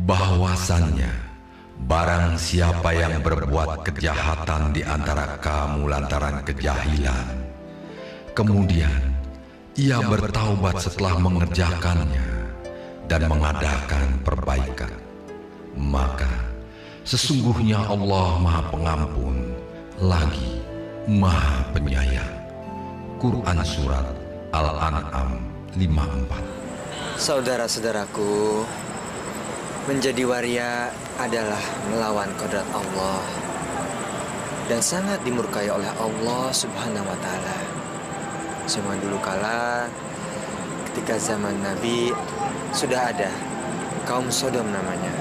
bahwasannya barang siapa yang berbuat kejahatan di antara kamu lantaran kejahilan, kemudian ia bertaubat setelah mengerjakannya dan mengadakan perbaikan, maka sesungguhnya Allah Maha Pengampun lagi Maha Penyayang. Quran Surat Al-An'am 54. Saudara-saudaraku, menjadi waria adalah melawan kodrat Allah dan sangat dimurkai oleh Allah Subhanahu wa Ta'ala. Cuma dulu kala ketika zaman Nabi sudah ada kaum Sodom namanya.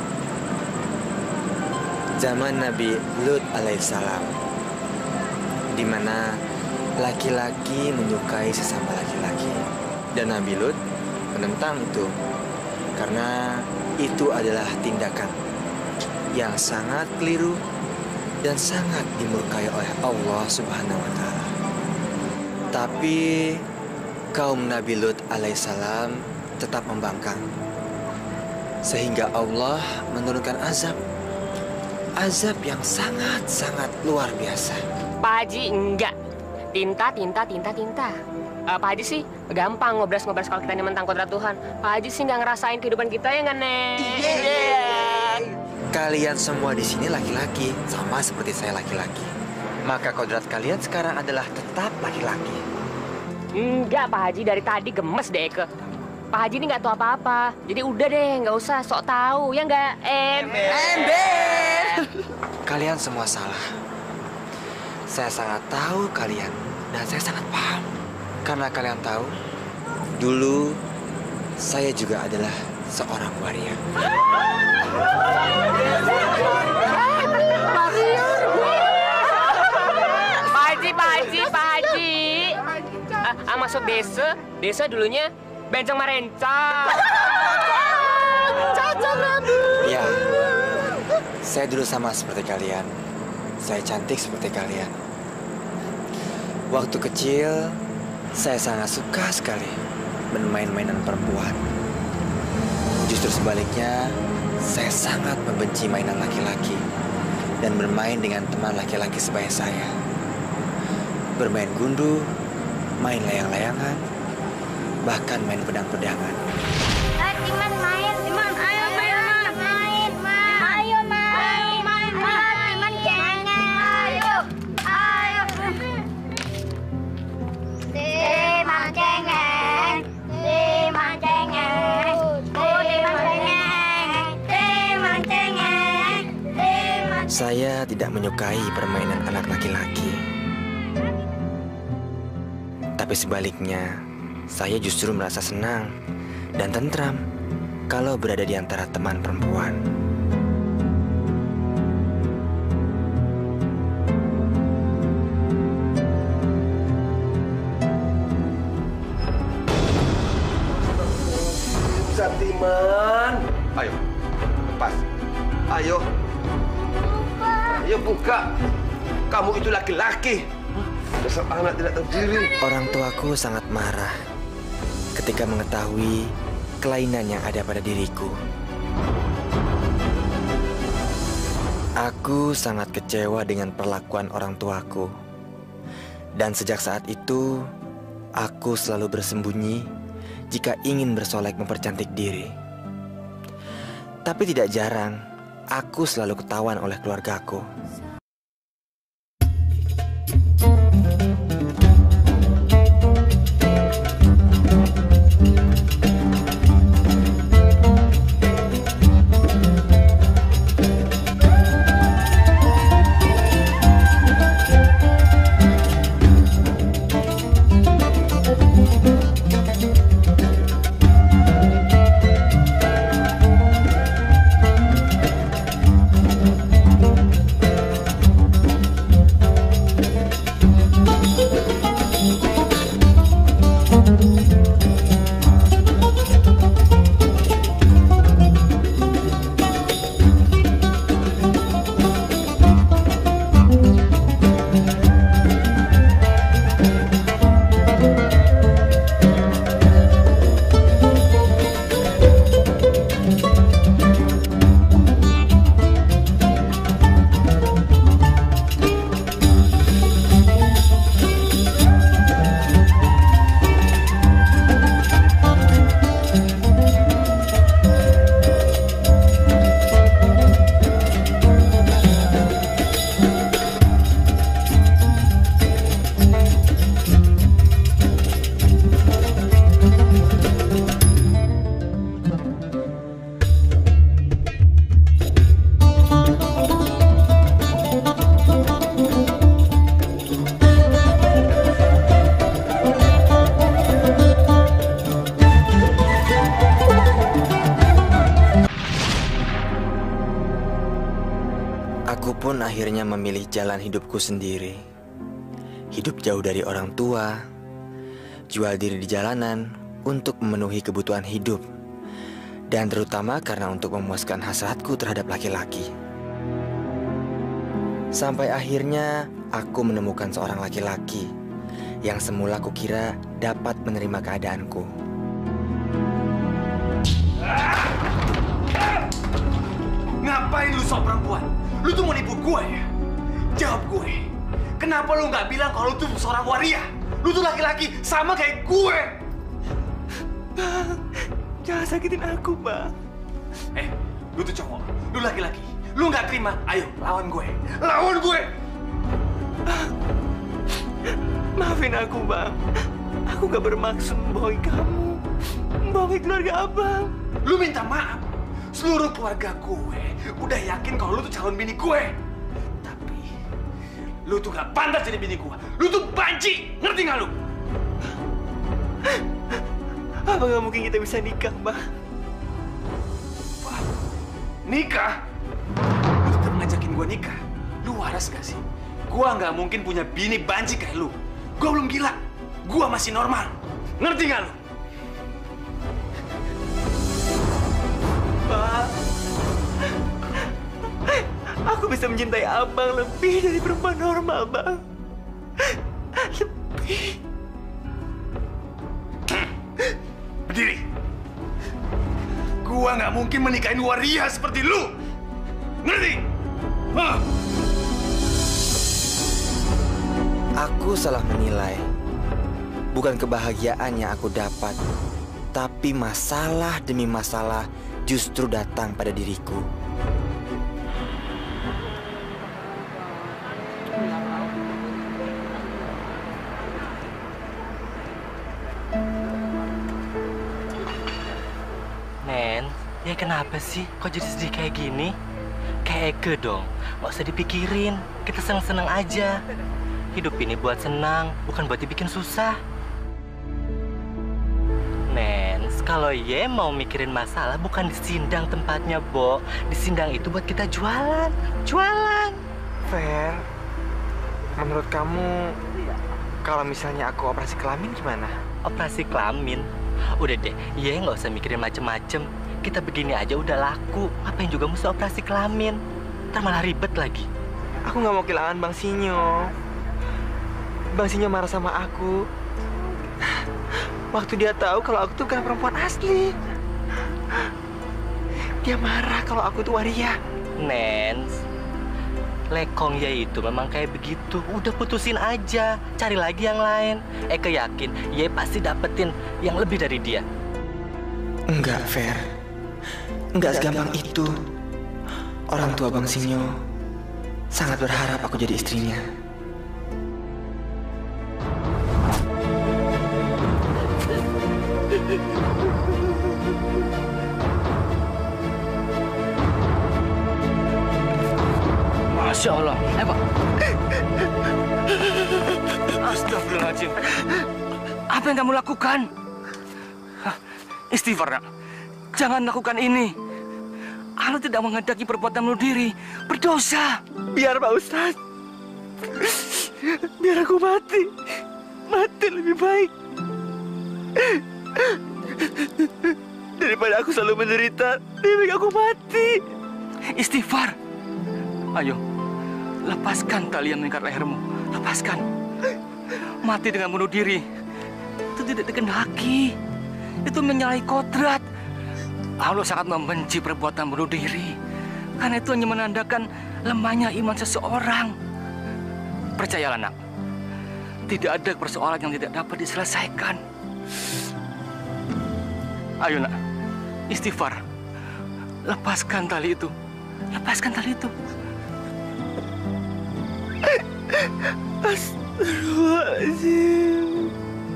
Zaman Nabi Lut alaihissalam, di mana laki-laki menyukai sesama laki-laki, dan Nabi Lut menentang itu karena itu adalah tindakan yang sangat keliru dan sangat dimurkai oleh Allah Subhanahu wa Ta'ala. Tapi kaum Nabi Lut alaihissalam tetap membangkang, sehingga Allah menurunkan azab yang sangat luar biasa. Pak Haji enggak. Tinta. Pak Haji sih gampang ngobras-ngobras kalau kita ini mentang kodrat Tuhan. Pak Haji sih nggak ngerasain kehidupan kita ya nggak, Nek? Iya. Kalian semua di sini laki-laki, sama seperti saya laki-laki. Maka kodrat kalian sekarang adalah tetap laki-laki. Enggak, Pak Haji, dari tadi gemes deh ke. Pak Haji ini nggak tahu apa-apa. Jadi udah deh, nggak usah sok tahu, ya nggak? Ember. Kalian semua salah. Saya sangat tahu kalian dan saya sangat paham. Karena kalian tahu, dulu saya juga adalah seorang waria. Pak Haji. Masuk desa dulunya Bencong Marencong. Ya, saya dulu sama seperti kalian. Saya cantik seperti kalian. Waktu kecil, saya sangat suka sekali bermain-mainan perempuan. Justru sebaliknya, saya sangat membenci mainan laki-laki dan bermain dengan teman laki-laki sebaya saya. Bermain gundu, main layang-layangan, bahkan main pedang-pedangan. Timan main, Timan ayo main, ayo main, Timan jangan, ayo, Timan cengeng, Timan cengeng, Timan cengeng. Saya tidak menyukai permainan anak laki-laki. Tapi sebaliknya, saya justru merasa senang dan tentram kalau berada di antara teman perempuan. Timan, ayo, lepas, ayo, ayo buka. Kamu itu laki-laki. Dasar anak tidak tahu diri. Orang tuaku sangat marah ketika mengetahui kelainan yang ada pada diriku. Aku sangat kecewa dengan perlakuan orang tuaku. Dan sejak saat itu, aku selalu bersembunyi jika ingin bersolek mempercantik diri. Tapi tidak jarang, aku selalu ketahuan oleh keluargaku. Aku pun akhirnya memilih jalan hidupku sendiri. Hidup jauh dari orang tua, jual diri di jalanan untuk memenuhi kebutuhan hidup, dan terutama karena untuk memuaskan hasratku terhadap laki-laki. Sampai akhirnya aku menemukan seorang laki-laki yang semula kukira dapat menerima keadaanku. Ngapain lu sok perempuan? Lu tuh mau nipu gue ya? Jawab gue. Kenapa lu nggak bilang kalau lu tuh seorang waria? Lu tuh laki-laki sama kayak gue. Bang, jangan sakitin aku, Bang. Lu tuh cowok. Lu laki-laki. Lu nggak terima? Ayo, lawan gue. Lawan gue! Maafin aku, Bang. Aku nggak bermaksud membohongi kamu. Membohongi keluarga Abang. Lu minta maaf. Seluruh keluarga gue udah yakin kalau lu tuh calon bini gue. Tapi lu tuh gak pantas jadi bini gue. Lu tuh banci, ngerti gak lu? Apa gak mungkin kita bisa nikah, Bang? Nikah? Lu tetap ngajakin gue nikah? Lu waras gak sih? Gue gak mungkin punya bini banci kayak lu. Gue belum gila. Gue masih normal. Ngerti gak lu? Pak, aku bisa mencintai Abang lebih dari perempuan normal, Bang. Lebih. Berdiri. Gua nggak mungkin menikahin waria seperti lu. Ngerti? Hah? Aku salah menilai. Bukan kebahagiaan yang aku dapat, tapi masalah demi masalah justru datang pada diriku. Nen, ya kenapa sih? Kok jadi sedih kayak gini? Kayak Eke dong, nggak usah dipikirin. Kita seneng-seneng aja. Hidup ini buat senang, bukan buat dibikin susah. Nens, kalau Ye mau mikirin masalah, bukan di sindang tempatnya, Bo. Di sindang itu buat kita jualan. Jualan. Fer, menurut kamu, kalau misalnya aku operasi kelamin gimana? Operasi kelamin? Udah deh, Ye nggak usah mikirin macem-macem. Kita begini aja udah laku. Ngapain juga mesti operasi kelamin? Ntar malah ribet lagi. Aku nggak mau kehilangan Bang Sinyo. Bang Sinyo marah sama aku. Waktu dia tahu kalau aku tuh bukan perempuan asli. Dia marah kalau aku tuh waria. Nens, lekong ya itu memang kayak begitu. Udah putusin aja, cari lagi yang lain. Eke yakin Ye pasti dapetin yang lebih dari dia. Enggak, Fer. Enggak segampang itu. Orang tua Bang Sinyo sangat berharap aku jadi istrinya. Masya Allah. Pak. Astagfirullahaladzim. Apa yang kamu lakukan? Istighfar, nak. Jangan lakukan ini. Allah tidak menghendaki perbuatan bunuh diri. Berdosa. Biar Pak Ustadz. Biar aku mati. Mati lebih baik. Daripada aku selalu menderita, lebih baik aku mati. Istighfar. Ayo, lepaskan tali yang mengikat lehermu. Lepaskan. Mati dengan bunuh diri itu tidak dikehendaki. Itu menyalahi kodrat. Allah sangat membenci perbuatan bunuh diri. Karena itu hanya menandakan lemahnya iman seseorang. Percayalah, nak. Tidak ada persoalan yang tidak dapat diselesaikan. Ayo, nak. Istighfar. Lepaskan tali itu. Lepaskan tali itu. Astagfirullahaladzim.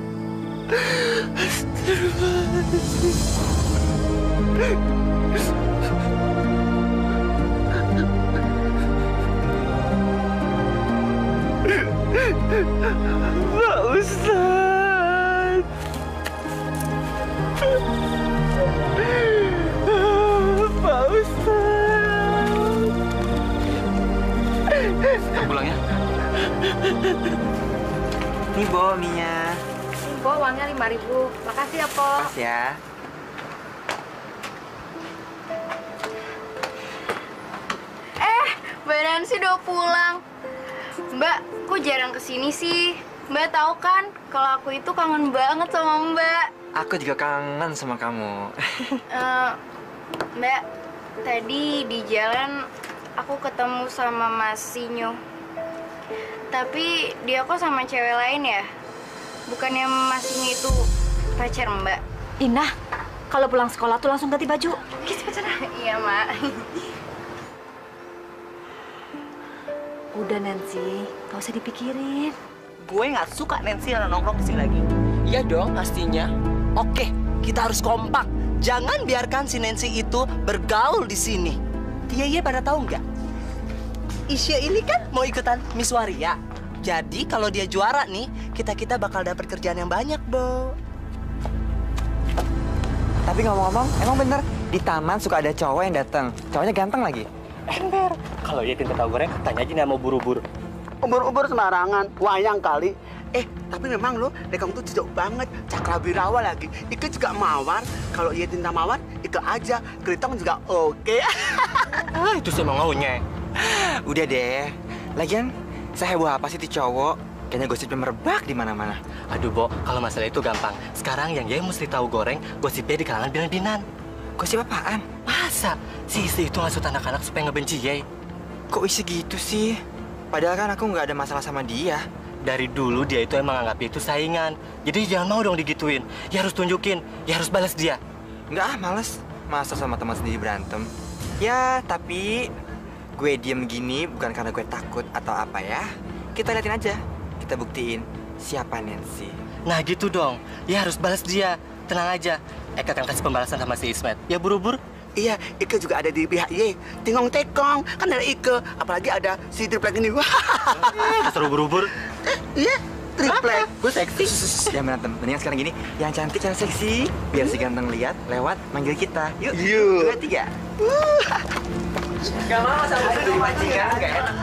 Pak Ustadz. Pak Ustadz. Nih, Bo, mie-nya. Po, uangnya 5.000. Makasih ya, Po. Pas ya. Mbak Nancy udah pulang. Mbak, kok jarang kesini sih? Mbak tahu kan, kalau aku itu kangen banget sama Mbak. Aku juga kangen sama kamu. Mbak, tadi di jalan aku ketemu sama Mas Sinyo. Tapi dia kok sama cewek lain ya? Bukannya Mas Sinyo itu pacar Mbak? Inah, kalau pulang sekolah tuh langsung ganti baju. Iya, Mak. Udah, Nancy, gak usah dipikirin. Gue nggak suka Nancy nongkrong di sini lagi. Iya dong, pastinya. Oke, kita harus kompak. Jangan biarkan si Nancy itu bergaul di sini. Dia pada tahu nggak? Isya ini kan mau ikutan Miss Waria. Jadi kalau dia juara nih, kita bakal dapat kerjaan yang banyak, Bo. Tapi ngomong-ngomong, emang bener di taman suka ada cowok yang datang. Cowoknya ganteng lagi. Ember. Kalau dia tinta tahu goreng, tanya aja nih sama buru-buru. Ubur-ubur sembarangan, wayang kali. Tapi memang lo, dekang tuh cocok banget, cakrabirawa lagi. Ike juga mawar, kalau ia tinta mawar, Ike aja. Keritong juga oke. Itu sih emang maunya. Udah deh. Lagian, saya heboh apa sih ti cowok? Kayaknya gosipnya merebak di mana-mana. Aduh, Bo, kalau masalah itu gampang. Sekarang yang dia mesti tahu goreng, gosipnya di kalangan binan-binan. Gosip apaan? Masa? Si istri itu ngasut anak-anak supaya ngebenci Ye. Kok isi gitu sih? Padahal kan aku nggak ada masalah sama dia. Dari dulu dia itu emang anggap itu saingan. Jadi jangan mau dong digituin. Ya harus tunjukin, ya harus balas dia. Nggak, males. Masa sama teman sendiri berantem? Ya, tapi gue diem gini bukan karena gue takut atau apa ya. Kita liatin aja. Kita buktiin siapa Nancy. Nah gitu dong. Ya harus balas dia. Tenang aja. Eka akan kasih pembalasan sama si Ismet. Ya buru-buru. Iya, Ike juga ada di pihak Ye. Tingong-tekong, kan ada Ike. Apalagi ada si triplek ini. Seru buru-buru. Iya, triplek. Gue seksi. Jangan berantem. Mendingan sekarang gini, yang cantik, yang seksi. Biar si ganteng lihat, lewat, manggil kita. Yuk, Yuk. 2, 3. Gak mau sama di pancingan, gak enak.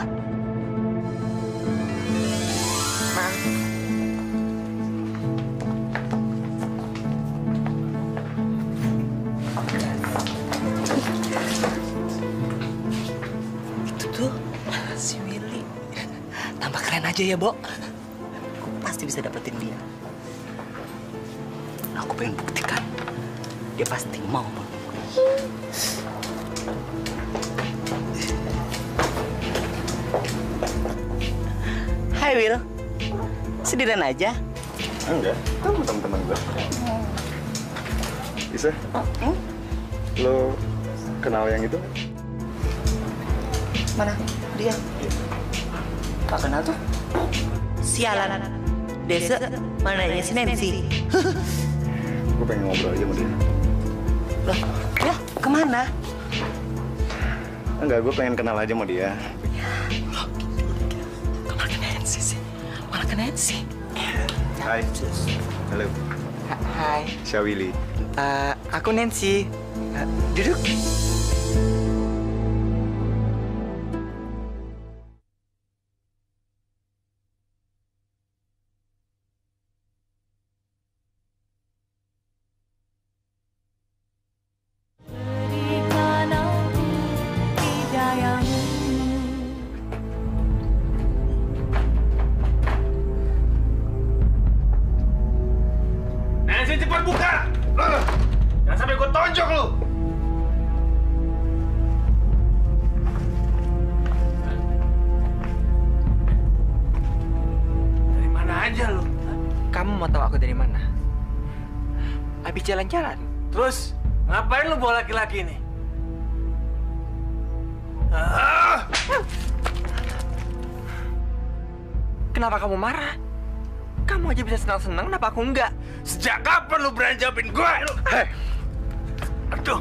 Si Willy tambah keren aja ya, Bo. Aku pasti bisa dapetin dia. Aku pengen buktikan dia pasti mau. Hai Will, sendirian aja? Enggak, kamu teman-teman gue. Bisa? Lo kenal yang itu? Mana? Dia? Gak kenal tuh? Sialan. Desa, mananya si Nancy? Gue pengen ngobrol aja sama dia. Loh, ya kemana? Enggak, gue pengen kenal aja sama dia. Kemana ke Nancy sih? Malah ke Nancy. Hai. Halo. Hai. Saya Willy. Aku Nancy. Duduk. Nancy, cepat buka! Jangan sampai gue tonjok lu! Dari mana aja lu? Kamu mau tahu aku dari mana? Habis jalan-jalan. Terus, ngapain lu bawa laki-laki ini? Kenapa kamu marah? Kamu aja bisa senang-senang, kenapa aku enggak? Sejak kapan lu berani jawabin gue? Hei! Aduh!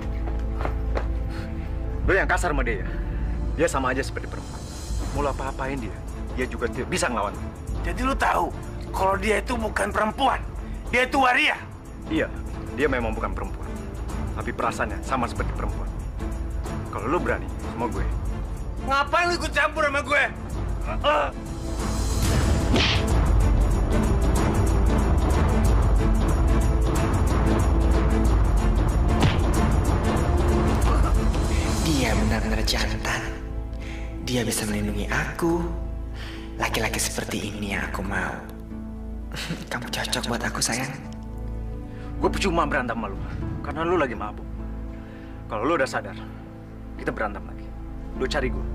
Lo yang kasar sama dia ya? Dia sama aja seperti perempuan. Mau lo apa-apain dia, dia juga tidak bisa ngelawan. Jadi lu tahu, kalau dia itu bukan perempuan. Dia itu waria. Iya, dia memang bukan perempuan. Tapi perasaannya sama seperti perempuan. Kalau lo berani sama gue, Ngapain lu ikut campur sama gue? Dia benar-benar jantan. Dia bisa melindungi aku. Laki-laki seperti ini yang aku mau. Kamu cocok buat aku, sayang. Gue percuma berantem sama lu, karena lu lagi mabuk. Kalau lu udah sadar, kita berantem lagi. Lu cari gue.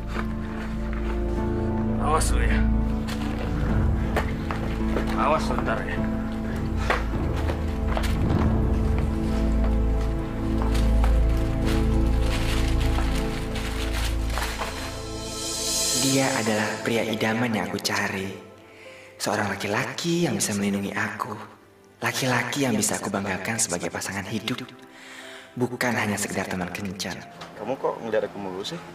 Awas lu ya. Awas sebentar ya. Dia adalah pria idaman yang aku cari. Seorang laki-laki yang bisa melindungi aku. Laki-laki yang bisa aku banggakan sebagai pasangan hidup. Bukan hanya sekedar teman kencan. Kamu kok ngeliat aku mulu sih?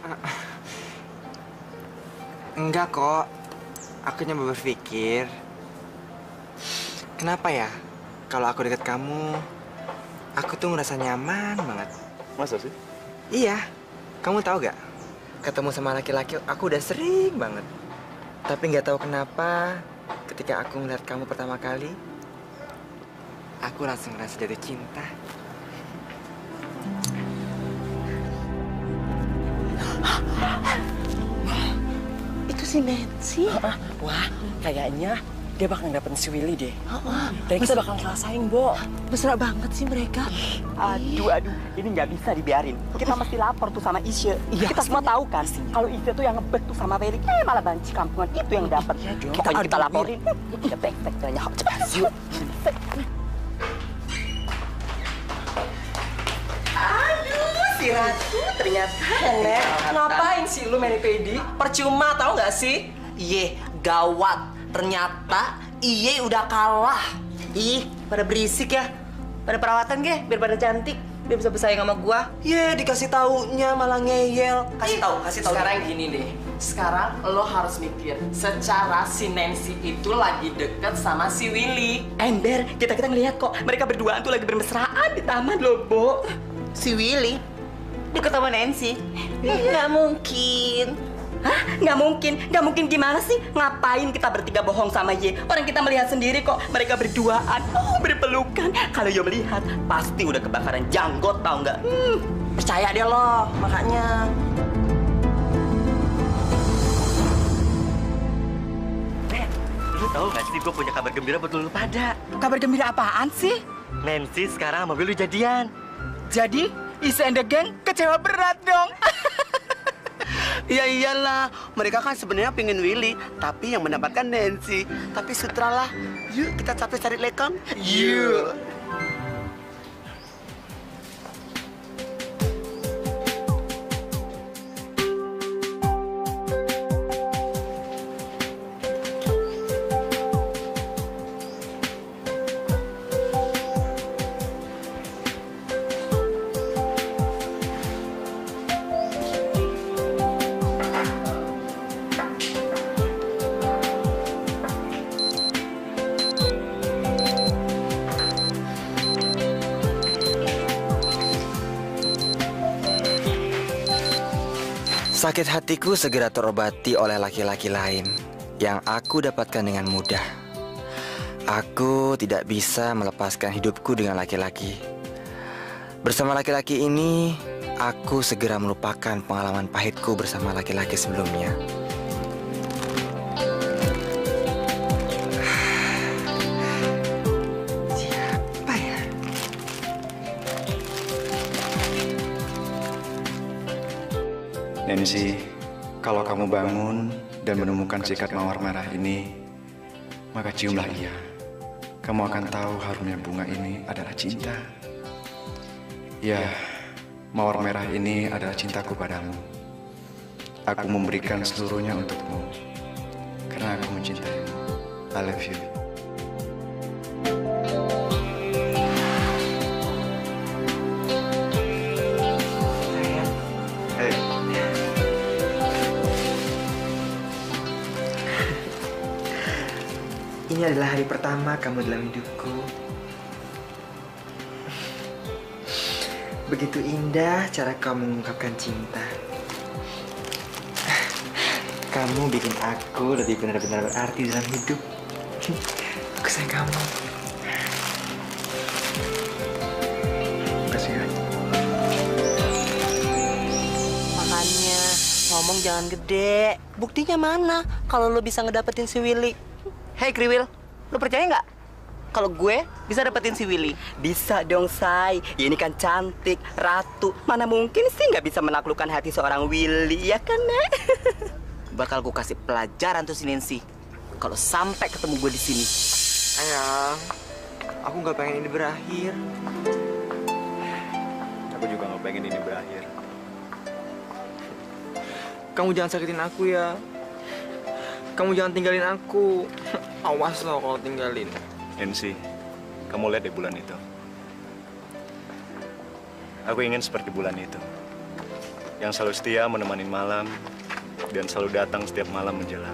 Enggak kok. Aku nyoba berpikir. Kenapa ya? Kalau aku dekat kamu, aku tuh ngerasa nyaman banget. Masa sih? Iya. Kamu tahu gak? Ketemu sama laki-laki aku udah sering banget. Tapi nggak tahu kenapa ketika aku ngeliat kamu pertama kali, aku langsung ngerasa jatuh cinta. Itu si Nancy. Wah, kayaknya dia bakal dapet si Willy deh. Dan kita bakal ngerasain, Bo. Mesra banget sih mereka. Aduh, ini nggak bisa dibiarin. Kita mesti lapor tuh sama Isya. Kita semua tahu kan, kalau Isya tuh yang ngebet tuh sama Willy. Malah banci kampungan itu yang dapet. Pokoknya kita laporin. Kita tek-tek banyak cepat. Yuk. Si Ratu ternyata Nek. Ngapain sih lu main pedi? Percuma tau nggak sih? Iye, gawat. Ternyata Iye udah kalah. Ih, pada berisik ya. Pada perawatan ge, biar pada cantik. Biar bisa bersaing sama gua. Ye, dikasih taunya malah ngeyel. Kasih tahu. Sekarang gini deh. Sekarang lo harus mikir, secara si Nancy itu lagi deket sama si Willy. Ember, kita ngeliat kok. Mereka berdua tuh lagi bermesraan di taman loh, Bo. Si Willy deket sama Nancy? Nggak mungkin. Hah? Nggak mungkin? Nggak mungkin gimana sih? Ngapain kita bertiga bohong sama Ye? Orang kita melihat sendiri kok mereka berduaan, berpelukan. Kalau Yo melihat, pasti udah kebakaran janggot, tau nggak? Percaya deh lo, makanya. Lu tahu nggak sih, gue punya kabar gembira buat lu pada. Kabar gembira apaan sih? Nancy sekarang sama Willy jadian. Jadi, Isa and the Gang kecewa berat dong. Ya iyalah, mereka kan sebenarnya pengen Willy, tapi yang mendapatkan Nancy. Tapi sutralah, yuk kita capek cari lekang. Yuk. Sakit hatiku segera terobati oleh laki-laki lain yang aku dapatkan dengan mudah. Aku tidak bisa melepaskan hidupku dengan laki-laki. Bersama laki-laki ini, aku segera melupakan pengalaman pahitku bersama laki-laki sebelumnya. Siapa ya? Nancy, kalau kamu bangun dan menemukan sikat mawar merah ini, maka ciumlah ia. Kamu akan tahu harumnya bunga ini adalah cinta. Ya, mawar merah ini adalah cintaku padamu. Aku memberikan seluruhnya untukmu, karena aku mencintaimu. I love you. Ini adalah hari pertama kamu dalam hidupku. Begitu indah cara kamu mengungkapkan cinta. Kamu bikin aku lebih benar-benar berarti dalam hidup. Aku sayang kamu. Makasih ya. Makanya ngomong jangan gede. Buktinya mana kalau lo bisa ngedapetin si Willy? Hei Kriwil, lo percaya nggak kalau gue bisa dapetin si Willy? Bisa dong, Say. Ya, ini kan cantik, ratu. Mana mungkin sih nggak bisa menaklukkan hati seorang Willy, ya kan, Nek? Bakal gue kasih pelajaran tuh si Nancy kalau sampai ketemu gue di sini. Sayang, aku nggak pengen ini berakhir. Aku juga nggak pengen ini berakhir. Kamu jangan sakitin aku ya. Kamu jangan tinggalin aku. Awas loh kalau tinggalin. Nancy, kamu lihat deh bulan itu. Aku ingin seperti bulan itu. Yang selalu setia menemani malam dan selalu datang setiap malam menjelang.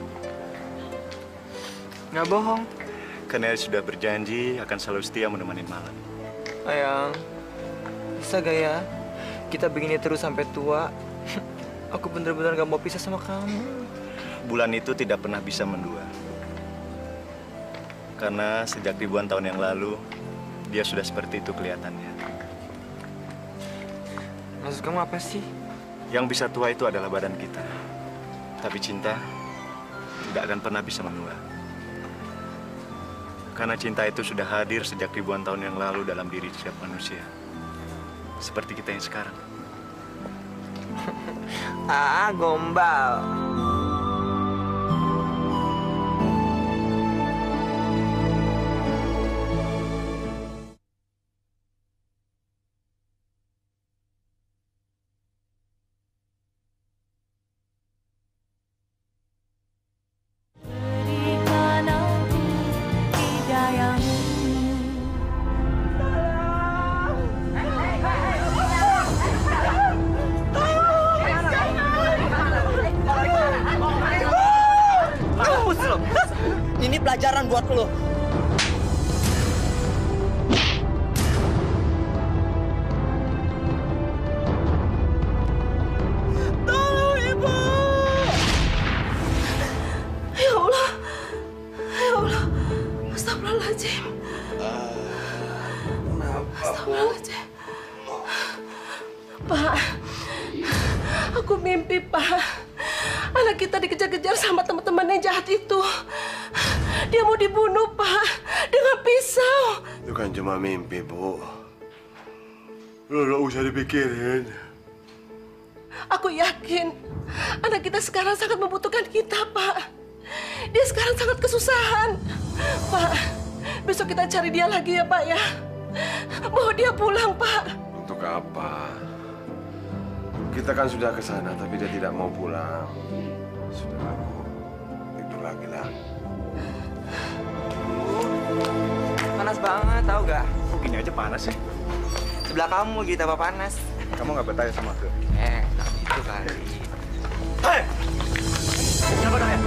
Nggak bohong. Karena dia sudah berjanji akan selalu setia menemani malam. Sayang, bisa gak ya kita begini terus sampai tua? Aku bener-bener gak mau pisah sama kamu. Bulan itu tidak pernah bisa mendua. Karena sejak ribuan tahun yang lalu, dia sudah seperti itu kelihatannya. Maksud kamu apa sih? Yang bisa tua itu adalah badan kita. Tapi cinta tidak akan pernah bisa menua. Karena cinta itu sudah hadir sejak ribuan tahun yang lalu dalam diri setiap manusia. Seperti kita yang sekarang. Gombal. Ini pelajaran buat lo. Tolong, Ibu! Ya Allah. Ya Allah. Astagfirullahaladzim. Astagfirullahaladzim. Pak, aku mimpi, Pak. Anak kita dikejar-kejar sama teman-teman yang jahat itu. Dia mau dibunuh, Pak, dengan pisau. Itu kan cuma mimpi, Bu. Lu nggak usah dipikirin. Aku yakin anak kita sekarang sangat membutuhkan kita, Pak. Dia sekarang sangat kesusahan. Pak, besok kita cari dia lagi ya, Pak ya. Bawa dia pulang, Pak. Untuk apa? Kita kan sudah ke sana, tapi dia tidak mau pulang. Sudah, Bu. Tidur lagi lah. Panas banget, tahu gak? Kok gini aja panas sih? Sebelah kamu gitu apa panas? Kamu nggak bertanya sama aku? Itu kali. Hei! Siapa dah ya?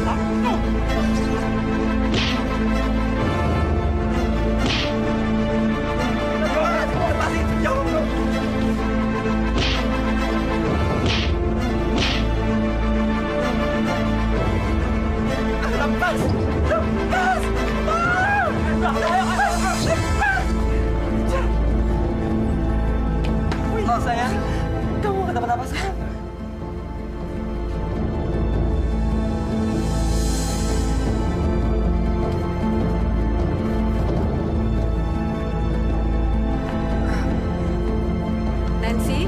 Lepas! Lepas! Oh, sayang, kamu nggak dapat apa sayang? Nancy?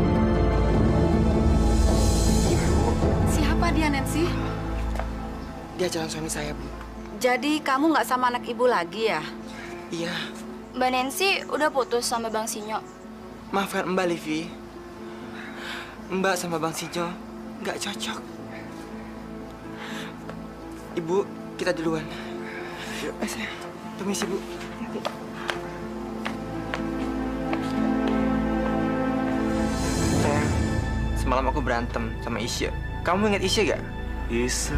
Siapa dia, Nancy? Dia calon suami saya, Bu. Jadi kamu nggak sama anak ibu lagi ya? Iya. Mbak Nancy udah putus sama Bang Sinyo. Maafkan Mbak Livi. Mbak sama Bang Sinyo nggak cocok. Ibu, kita duluan. Yuk. Sayang. Permisi, Bu. Sayang, semalam aku berantem sama Isya. Kamu ingat Isya gak? Isya?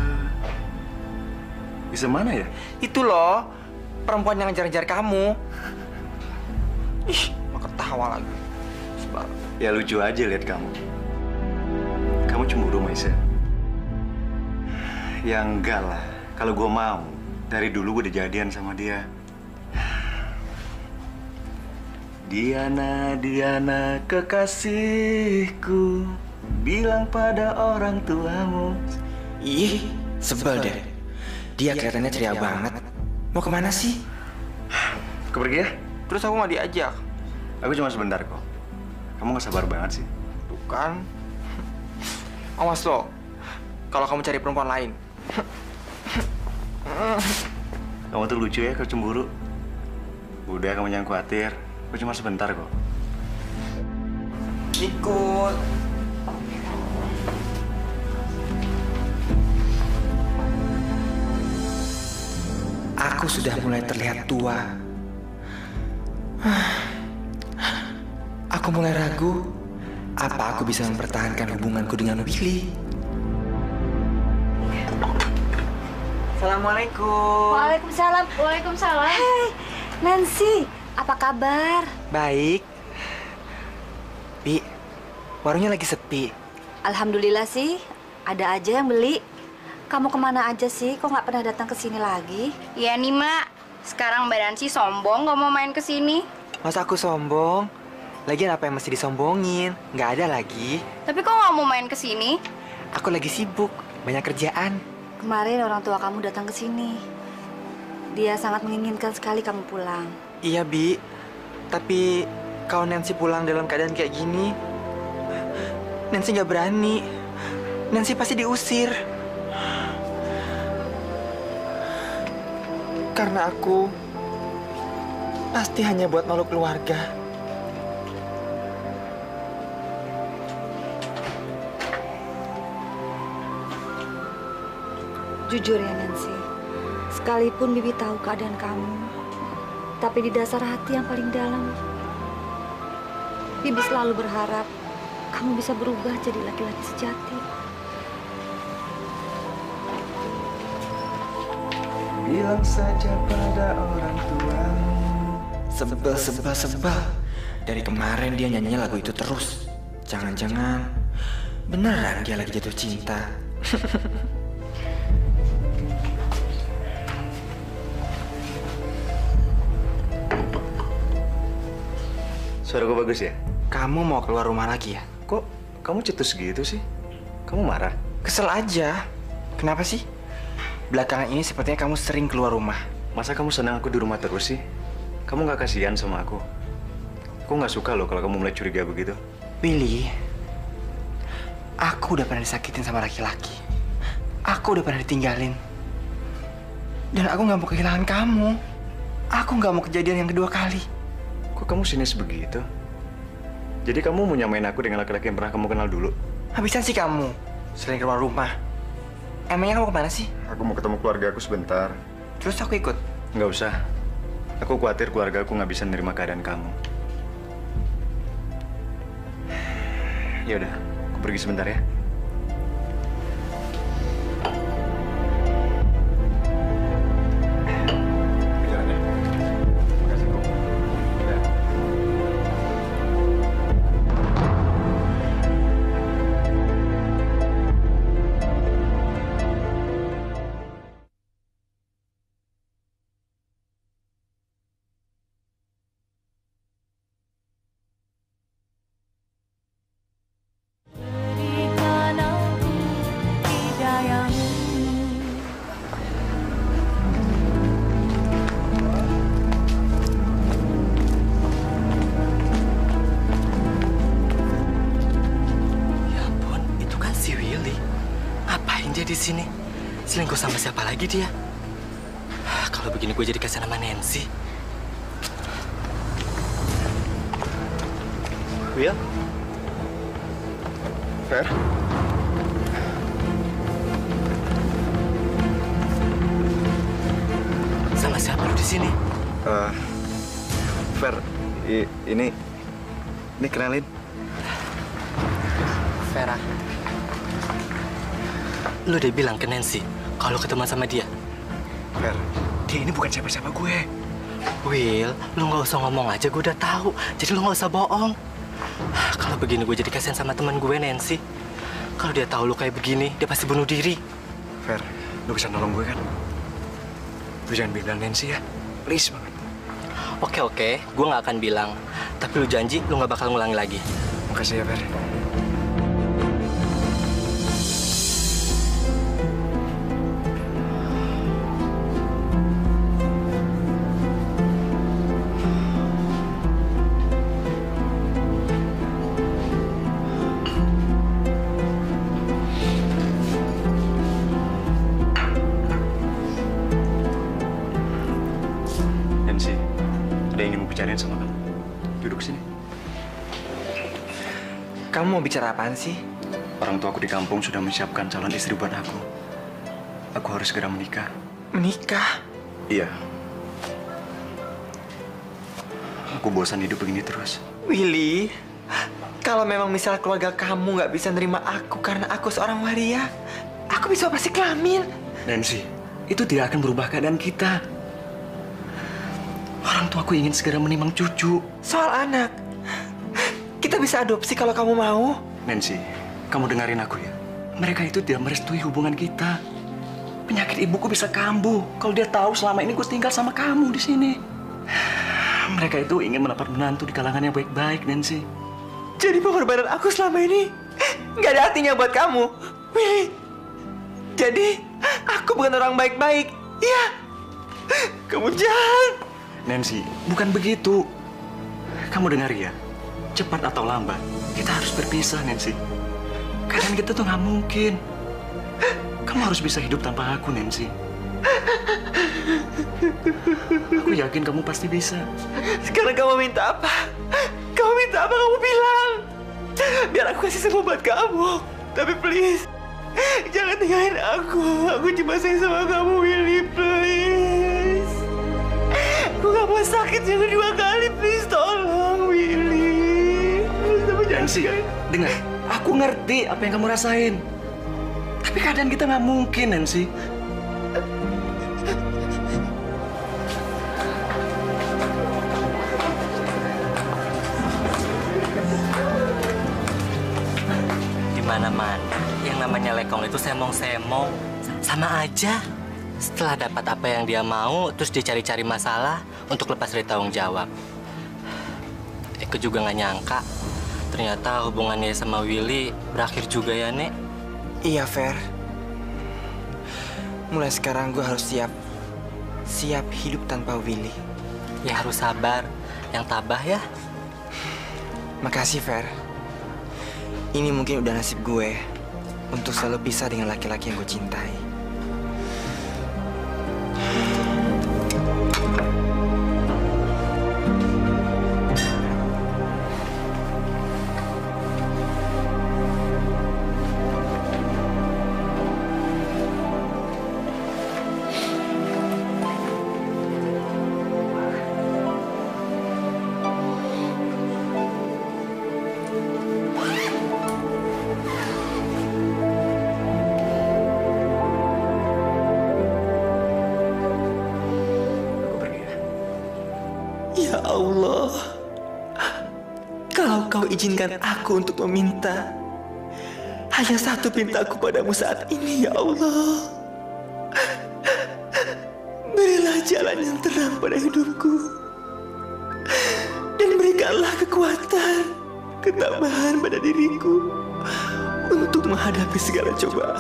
Isya mana ya? Itu loh, perempuan yang ngejar-ngejar kamu. Ih, mau ketawa lagi. Ya lucu aja lihat kamu. Kamu cemburu sama Isya? Ya enggak lah. Kalau gue mau, dari dulu gue udah jadian sama dia. Diana, Diana, kekasihku, bilang pada orang tuamu. Ih, sebel deh. Dia kelihatannya ceria banget. Mau kemana sih? Aku pergi ya? Terus aku nggak diajak. Aku cuma sebentar kok. Kamu nggak sabar banget sih. Bukan. Awas lo, kalau kamu cari perempuan lain. Kamu tuh lucu ya, kau cemburu. Udah, kamu jangan khawatir. Aku cuma sebentar kok. Ikut. Aku sudah mulai terlihat tua. Aku mulai ragu, apa aku bisa mempertahankan hubunganku dengan Willy? Assalamualaikum. Waalaikumsalam. Waalaikumsalam. Hei, Nancy, apa kabar? Baik. Bi, warungnya lagi sepi. Alhamdulillah sih, ada aja yang beli. Kamu kemana aja sih? Kok nggak pernah datang ke sini lagi? Ya nih, Mak. Sekarang Mbak Nancy sombong nggak mau main ke sini. Masa aku sombong? Lagian apa yang mesti disombongin? Nggak ada lagi. Tapi kok nggak mau main ke sini? Aku lagi sibuk, banyak kerjaan. Kemarin orang tua kamu datang ke sini. Dia sangat menginginkan sekali kamu pulang. Iya, Bi. Tapi kalau Nancy pulang dalam keadaan kayak gini, Nancy nggak berani. Nancy pasti diusir. Karena aku pasti hanya buat malu keluarga. Jujur ya Nancy, sekalipun Bibi tahu keadaan kamu, tapi di dasar hati yang paling dalam, Bibi selalu berharap kamu bisa berubah jadi laki-laki sejati. Bilang saja pada orang tuamu. Sebel. Dari kemarin dia nyanyinya lagu itu terus. Jangan-jangan beneran dia lagi jatuh cinta. Suara gue bagus ya? Kamu mau keluar rumah lagi ya? Kok kamu cetus gitu sih? Kamu marah? Kesel aja. Kenapa sih? Belakangan ini sepertinya kamu sering keluar rumah. Masa kamu senang aku di rumah terus sih? Kamu nggak kasihan sama aku? Aku nggak suka loh kalau kamu mulai curiga begitu. Billy, aku udah pernah disakitin sama laki-laki. Aku udah pernah ditinggalin. Dan aku nggak mau kehilangan kamu. Aku nggak mau kejadian yang kedua kali. Kok kamu sinis begitu? Jadi kamu mau nyamain aku dengan laki-laki yang pernah kamu kenal dulu? Habisan sih kamu, sering keluar rumah. Emangnya kamu kemana sih? Aku mau ketemu keluarga aku sebentar. Terus aku ikut? Nggak usah. Aku khawatir keluarga aku nggak bisa menerima keadaan kamu. Ya udah, aku pergi sebentar ya. Di sini selingkuh sama siapa lagi dia? Kalau begini gue jadi kasihan sama Nancy. Will? Fer? Sama siapa lu di sini? Fer, ini kenalin. Vera. Lu udah bilang ke Nancy kalau ketemu sama dia? Fer, dia ini bukan siapa-siapa gue. Will, lu nggak usah ngomong aja, gue udah tahu. Jadi lu nggak usah bohong. Kalau begini gue jadi kasihan sama teman gue Nancy. Kalau dia tahu lu kayak begini, dia pasti bunuh diri. Fer, Lu bisa nolong gue kan? Lu jangan bilang Nancy ya. Please banget. Oke, gue nggak akan bilang. Tapi lu janji lu nggak bakal ngulangi lagi. Makasih ya, Fer. Nancy, ada yang ingin mau bicarain sama kamu. Duduk sini. Kamu mau bicara apaan sih? Orang tua aku di kampung sudah menyiapkan calon istri buat aku. Aku harus segera menikah. Menikah? Iya. Aku bosan hidup begini terus. Willy, kalau memang misal keluarga kamu nggak bisa nerima aku karena aku seorang waria, aku bisa operasi kelamin. Nancy, itu tidak akan berubah keadaan kita. Orang tuaku ingin segera menimang cucu. Soal anak, kita bisa adopsi kalau kamu mau. Nancy, kamu dengerin aku ya. Mereka itu tidak merestui hubungan kita. Penyakit ibuku bisa kambuh kalau dia tahu selama ini gue tinggal sama kamu di sini. Mereka itu ingin mendapat menantu di kalangan yang baik-baik, Nancy. Jadi pengorbanan aku selama ini nggak ada artinya buat kamu, Willy. Jadi aku bukan orang baik-baik, iya? Kamu jahat. Nancy, bukan begitu. Kamu dengar ya, cepat atau lambat, kita harus berpisah, Nancy. Keadaan kita tuh nggak mungkin. Kamu harus bisa hidup tanpa aku, Nancy. Aku yakin kamu pasti bisa. Sekarang kamu minta apa? Kamu minta apa? Kamu bilang. Biar aku kasih semua buat kamu. Tapi please, jangan tinggalin aku. Aku cuma sayang sama kamu, Willy, please. Aku gak mau sakit yang kedua kali, please tolong, Willy. Nancy, dengar. Aku ngerti apa yang kamu rasain. Tapi keadaan kita nggak mungkin, Nancy. Mana-mana yang namanya lekong itu semong-semong. Sama aja. Setelah dapat apa yang dia mau, terus dia cari-cari masalah untuk lepas dari tanggung jawab. Aku juga nggak nyangka. Ternyata hubungannya sama Willy berakhir juga ya, Nek. Iya, Fer. Mulai sekarang gue harus siap hidup tanpa Willy. Ya harus sabar, yang tabah ya. Makasih, Fer. Ini mungkin udah nasib gue untuk selalu pisah dengan laki-laki yang gue cintai. Ya Allah, kalau kau izinkan aku untuk meminta, hanya satu pintaku padamu saat ini, ya Allah. Berilah jalan yang terang pada hidupku, dan berikanlah kekuatan, ketabahan pada diriku untuk menghadapi segala cobaan.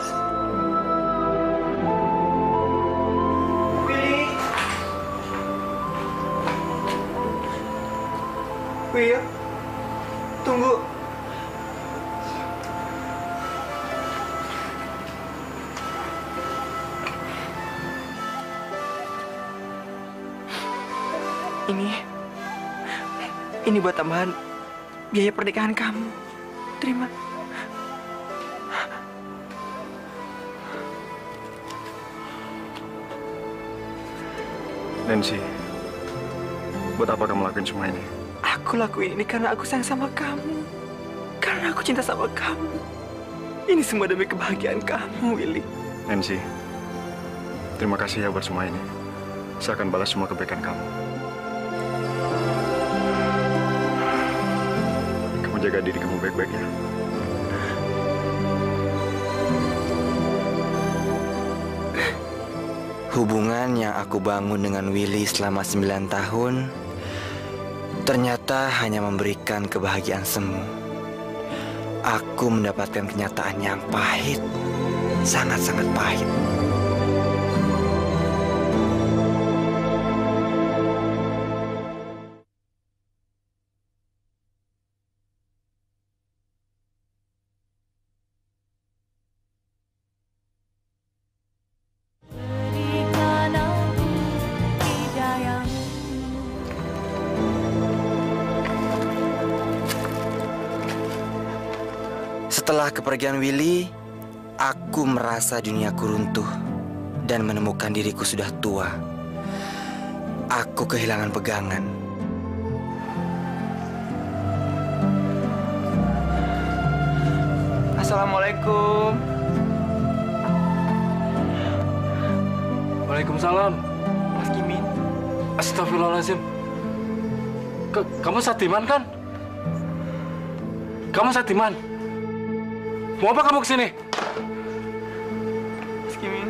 Will, tunggu. Ini buat tambahan biaya pernikahan kamu. Terima. Nancy, buat apa kamu lakuin semua ini? Aku lakuin ini karena aku sayang sama kamu. Karena aku cinta sama kamu. Ini semua demi kebahagiaan kamu, Willy. Nancy, terima kasih ya buat semua ini. Saya akan balas semua kebaikan kamu. Kamu jaga diri kamu baik-baik ya. Hubungan yang aku bangun dengan Willy selama 9 tahun ternyata hanya memberikan kebahagiaan semu. Aku mendapatkan kenyataan yang pahit, sangat-sangat pahit. Setelah kepergian Willy, aku merasa duniaku runtuh dan menemukan diriku sudah tua. Aku kehilangan pegangan. Assalamualaikum. Waalaikumsalam. Mas Kimin. Astagfirullahaladzim. Kamu Satiman kan? Kamu Satiman? Mau apa kamu kesini? Mas Kimin.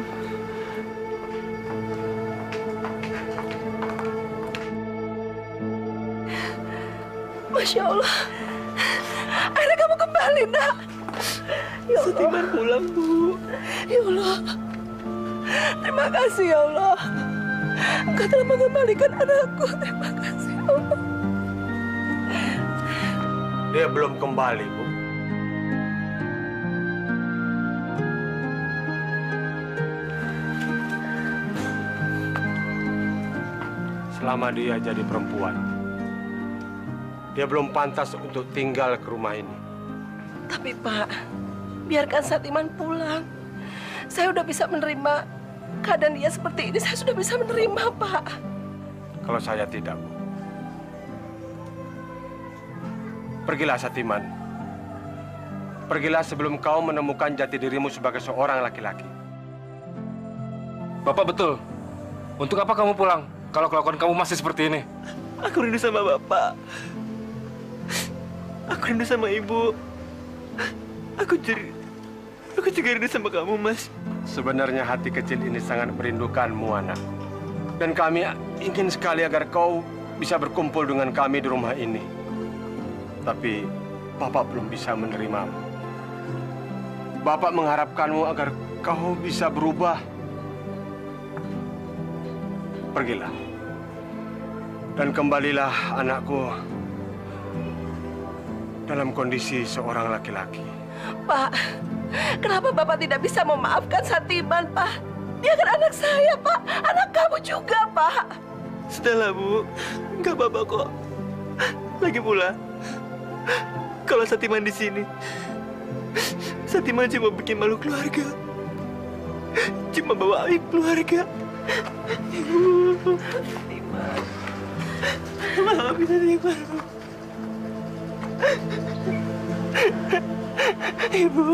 Masya Allah. Akhirnya kamu kembali, nak. Ya Allah. Satiman pulang, Bu. Ya Allah. Terima kasih, ya Allah. Engkau telah mengembalikan anakku. Terima kasih, ya Allah. Dia belum kembali, Bu. Selama dia jadi perempuan, dia belum pantas untuk tinggal ke rumah ini. Tapi Pak, biarkan Satiman pulang. Saya udah bisa menerima keadaan dia seperti ini. Saya sudah bisa menerima, Pak. Kalau saya tidak, Bu. Pergilah, Satiman. Pergilah sebelum kau menemukan jati dirimu sebagai seorang laki-laki. Bapak betul. Untuk apa kamu pulang? Kalau kelakuan kamu masih seperti ini. Aku rindu sama Bapak. Aku rindu sama Ibu. Aku juga rindu sama kamu, Mas. Sebenarnya hati kecil ini sangat merindukanmu, anak. Dan kami ingin sekali agar kau bisa berkumpul dengan kami di rumah ini. Tapi Bapak belum bisa menerimamu. Bapak mengharapkanmu agar kau bisa berubah. Pergilah. Dan kembalilah, anakku, dalam kondisi seorang laki-laki. Pak, kenapa Bapak tidak bisa memaafkan Satiman, Pak? Dia kan anak saya, Pak. Anak kamu juga, Pak. Sudahlah, Bu. Nggak apa-apa kok. Lagi pula, kalau Satiman di sini, Satiman cuma bikin malu keluarga. Cuma bawa aib keluarga. Ibu, Satiman. Maafin Satiman, Bu. Ibu,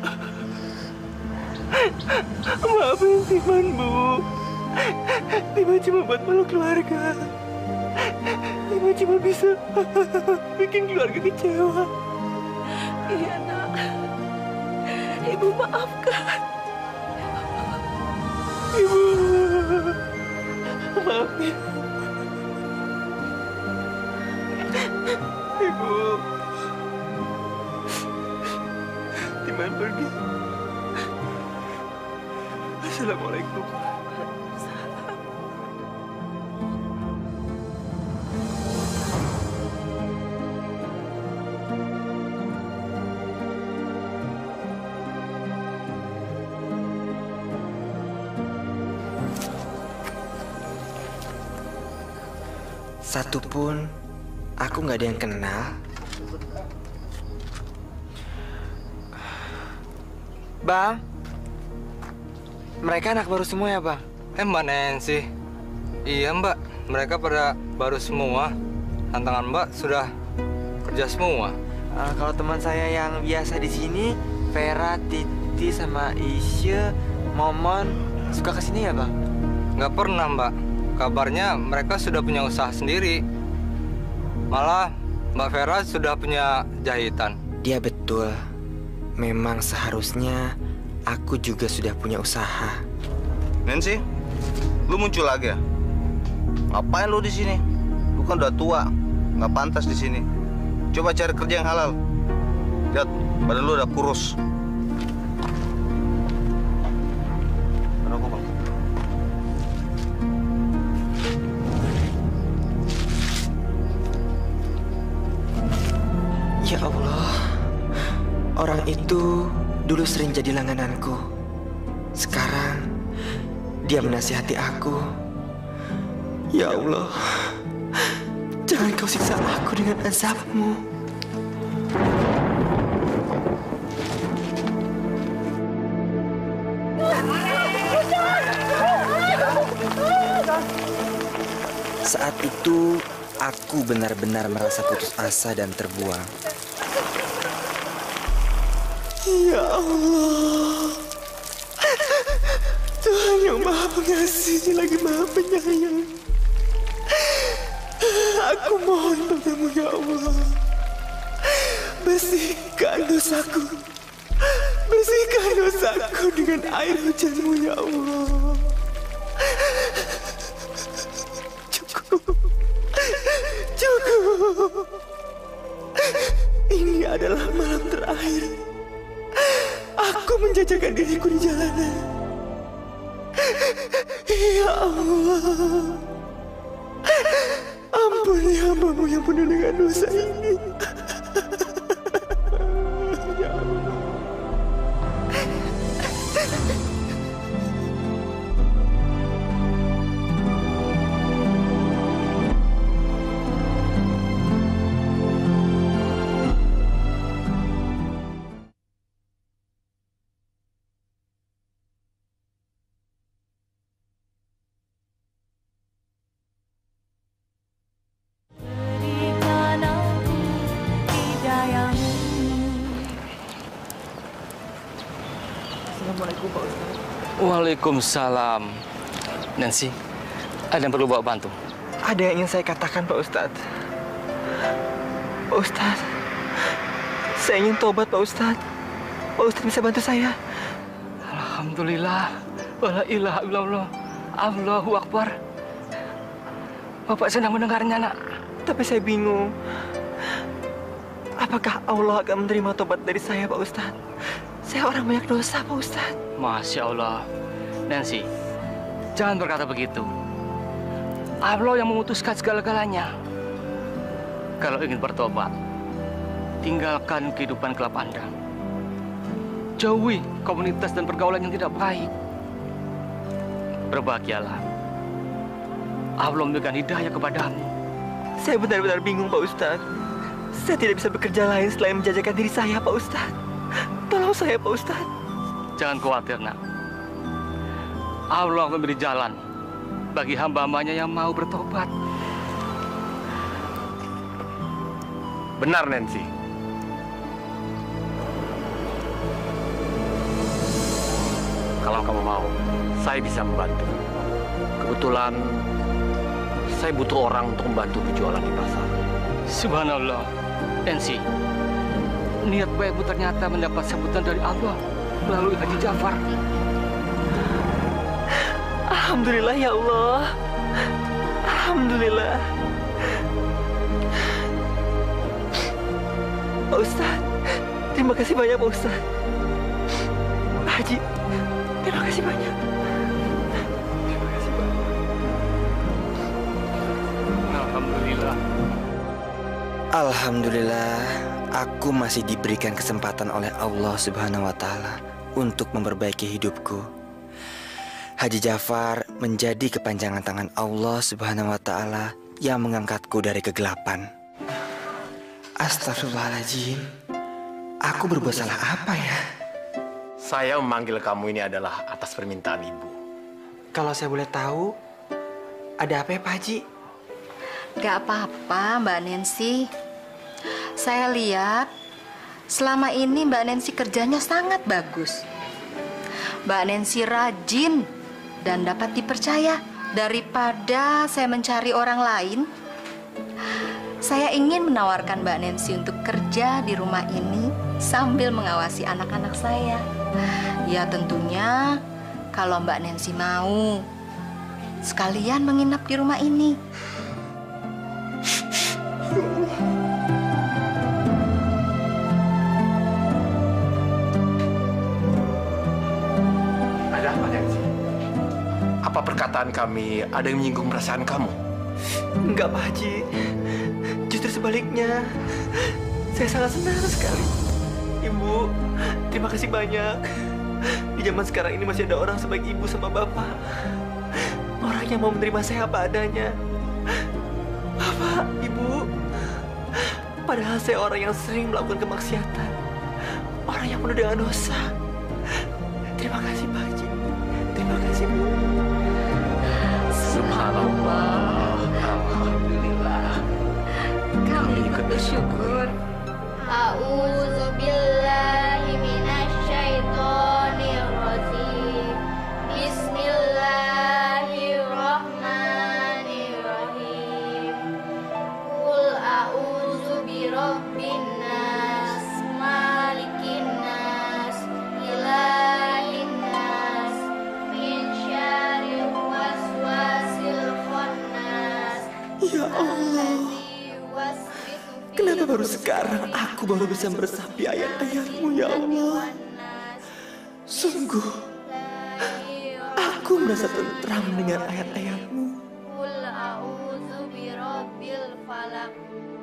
maafin Satiman, Bu. Timan cuma buat malu keluarga. Timan cuma bisa bikin keluarga kecewa. Iya, nak. Ibu maafkan. Ibu, maafin. Ibu, Timan pergi. Assalamualaikum. Satupun aku nggak ada yang kenal. Bang, mereka anak baru semua ya, Bang? Mbak Nancy. Iya, Mbak. Mereka pada baru semua. Tantangan Mbak sudah kerja semua. Kalau teman saya yang biasa di sini, Vera, Titi, sama Isya, Momon, suka kesini ya, Bang? Nggak pernah, Mbak. Kabarnya mereka sudah punya usaha sendiri. Malah Mbak Vera sudah punya jahitan. Dia betul. Memang seharusnya aku juga sudah punya usaha. Nancy, Lu muncul lagi ya? Ngapain lu di sini? Lu kan udah tua, nggak pantas di sini. Coba cari kerja yang halal. Lihat, badan lu udah kurus. Ya Allah, orang itu dulu sering jadi langgananku. Sekarang dia menasihati aku. Ya Allah, jangan kau siksa aku dengan azab-Mu. Saat itu, aku benar-benar merasa putus asa dan terbuang. Ya Allah, Tuhan yang Maha Pengasih lagi Maha Penyayang. Aku mohon padamu ya Allah, bersihkan dosaku. Bersihkan dosaku dengan air hujan-Mu ya Allah. Cukup. Ini adalah malam terakhir aku menjajakan diriku di jalanan. Ya Allah, ampuni hamba-Mu yang penuh dengan dosa ini. Ya Allah. Waalaikumsalam. Nancy, ada yang perlu bawa bantu? Ada yang ingin saya katakan, Pak Ustadz. Pak Ustadz, saya ingin tobat, Pak Ustadz. Pak Ustadz bisa bantu saya? Alhamdulillah. Wala ilaha illallah. Allahu Akbar. Bapak senang mendengarnya, nak. Tapi saya bingung. Apakah Allah akan menerima tobat dari saya, Pak Ustadz? Saya orang banyak dosa, Pak Ustadz. Masya Allah. Nancy, jangan berkata begitu. Allah yang memutuskan segala-galanya. Kalau ingin bertobat, tinggalkan kehidupan gelap Anda. Jauhi komunitas dan pergaulan yang tidak baik. Berbahagialah. Allah memberikan hidayah kepadamu. Saya benar-benar bingung, Pak Ustadz. Saya tidak bisa bekerja lain selain menjajakan diri saya, Pak Ustadz. Tolong saya, Pak Ustadz. Jangan khawatir, nak. Allah memberi jalan bagi hamba-hambanya yang mau bertobat. Benar, Nancy. Kalau kamu mau, saya bisa membantu. Kebetulan, saya butuh orang untuk membantu berjualan di pasar. Subhanallah. Nancy, niat baikmu ternyata mendapat sambutan dari Allah melalui Haji Jafar. Alhamdulillah ya Allah. Alhamdulillah. Pak Ustadz, terima kasih banyak Pak Ustadz. Pak Haji, terima kasih banyak. Terima kasih banyak. Alhamdulillah. Alhamdulillah, aku masih diberikan kesempatan oleh Allah Subhanahu wa Ta'ala untuk memperbaiki hidupku. Haji Jafar menjadi kepanjangan tangan Allah Subhanahu wa Ta'ala yang mengangkatku dari kegelapan. Astagfirullahaladzim, aku berbuat salah apa ya? Saya memanggil kamu ini adalah atas permintaan ibu. Kalau saya boleh tahu, ada apa ya Pak Haji? Gak apa-apa Mbak Nancy. Saya lihat selama ini Mbak Nancy kerjanya sangat bagus. Mbak Nancy rajin dan dapat dipercaya. Daripada saya mencari orang lain, saya ingin menawarkan Mbak Nancy untuk kerja di rumah ini sambil mengawasi anak-anak saya. Ya tentunya kalau Mbak Nancy mau. sekalian menginap di rumah ini. Ada apa, Nancy? Apa perkataan kami ada yang menyinggung perasaan kamu? Enggak, Pak Haji. Justru sebaliknya. Saya sangat senang sekali. Ibu, terima kasih banyak. Di zaman sekarang ini masih ada orang sebaik ibu sama bapak. Orang yang mau menerima saya apa adanya. Bapak, ibu. Padahal saya orang yang sering melakukan kemaksiatan. Orang yang penuh dengan dosa. Terima kasih, Pak Haji. Terima kasih, Bu. Subhanallah. Alhamdulillah. Kami ikut bersyukur. A'udzubillahi minasyaitonir rajim. Bismillahirrahmanirrahim. Qul a'udzu birabbin nas, malikin nas, ilahin nas, min syarril waswasil khannas. Ya Allah, kenapa baru sekarang aku baru bisa meresapi ayat-ayat-Mu, ya Allah? Sungguh, aku merasa tentram dengan ayat-ayat-Mu. Qul a'udzu birabbil falaq.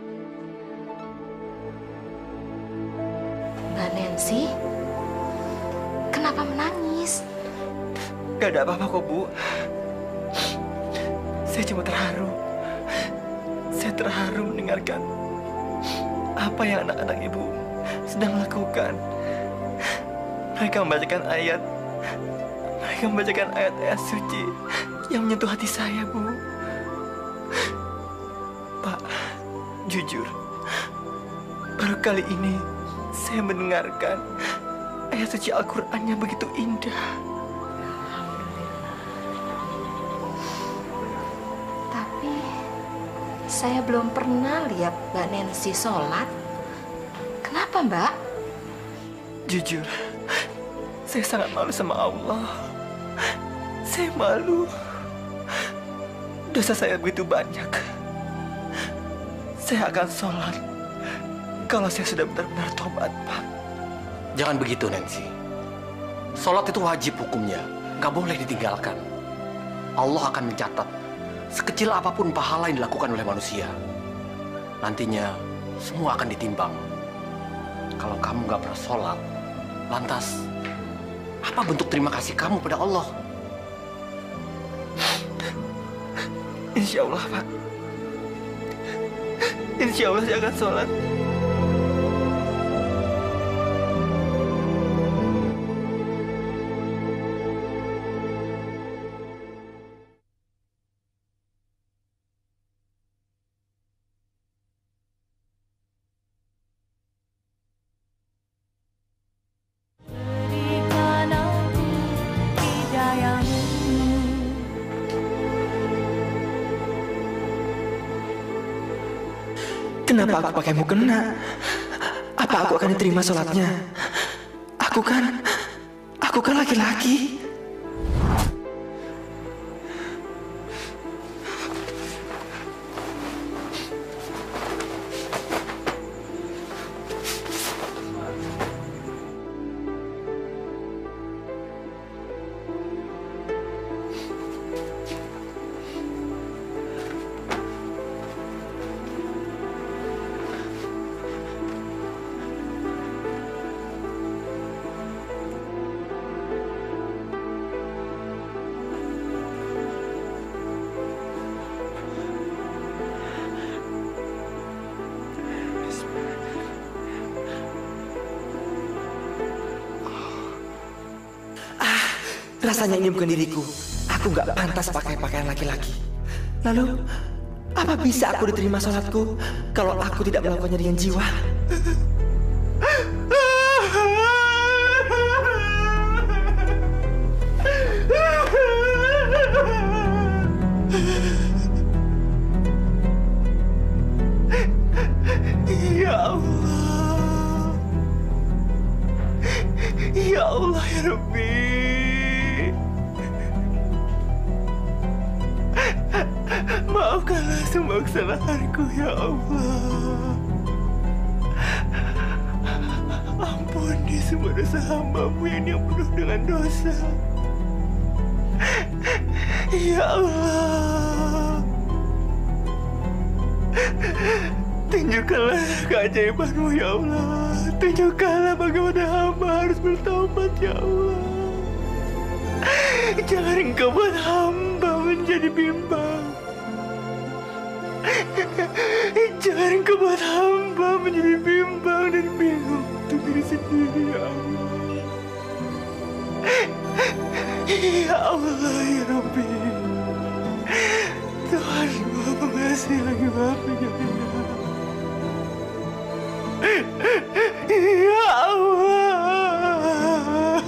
Mbak Nancy, kenapa menangis? Gak ada apa-apa kok, Bu. Saya cuma terharu. Saya terharu mendengarkan apa yang anak-anak Ibu sedang lakukan. Mereka membacakan ayat. Mereka membacakan ayat-ayat suci yang menyentuh hati saya, Bu. Pak, jujur, baru kali ini saya mendengarkan ayat suci Al-Quran yang begitu indah. Tapi saya belum pernah lihat Mbak Nancy sholat. Kenapa, Mbak? Jujur, saya sangat malu sama Allah. Saya malu. Dosa saya begitu banyak. Saya akan sholat kalau saya sudah benar-benar tobat, Pak. Jangan begitu, Nancy. Sholat itu wajib hukumnya. Gak boleh ditinggalkan. Allah akan mencatat sekecil apapun pahala yang dilakukan oleh manusia. Nantinya semua akan ditimbang. Kalau kamu gak pernah sholat, lantas apa bentuk terima kasih kamu pada Allah? Insya Allah, Pak. Insya Allah saya akan sholat. Kenapa aku pakai mukena? Apa aku akan diterima sholatnya? Aku kan laki-laki. Rasanya ini bukan diriku. Aku nggak pantas pakai pakaian laki-laki. Lalu, apa bisa aku diterima sholatku kalau aku tidak melakukannya dengan jiwa? Ya Allah. Ya Allah, ya Rabbi. Maafkanlah semua kesalahanku, ya Allah. Ampuni semua dosa hamba-Mu yang penuh dengan dosa. Ya Allah, tunjukkanlah keajaiban-Mu, ya Allah. Tunjukkanlah bagaimana hamba harus bertaubat, ya Allah. Jangan Engkau buat hamba menjadi bimbang. Jangan Engkau buat hamba menjadi bimbang dan bingung untuk diri sendiri, ya Allah. Ya Allah, ya Rabbi. Tuhan Maha Pengasih lagi Maha Penyayang. Ya Allah.